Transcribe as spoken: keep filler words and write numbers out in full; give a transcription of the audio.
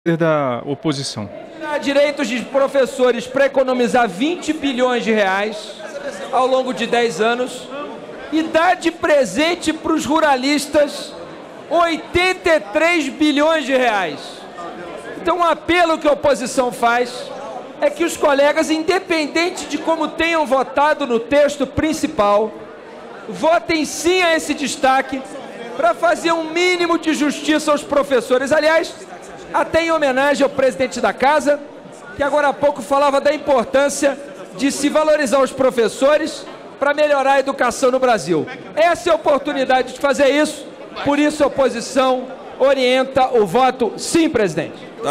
da oposição. Há direitos de professores para economizar vinte bilhões de reais ao longo de dez anos e dá de presente para os ruralistas oitenta e três bilhões de reais. Então, o apelo que a oposição faz é que os colegas, independente de como tenham votado no texto principal, votem sim a esse destaque para fazer um mínimo de justiça aos professores. Aliás, até em homenagem ao presidente da casa, que agora há pouco falava da importância de se valorizar os professores para melhorar a educação no Brasil. Essa é a oportunidade de fazer isso, por isso a oposição orienta o voto sim, presidente.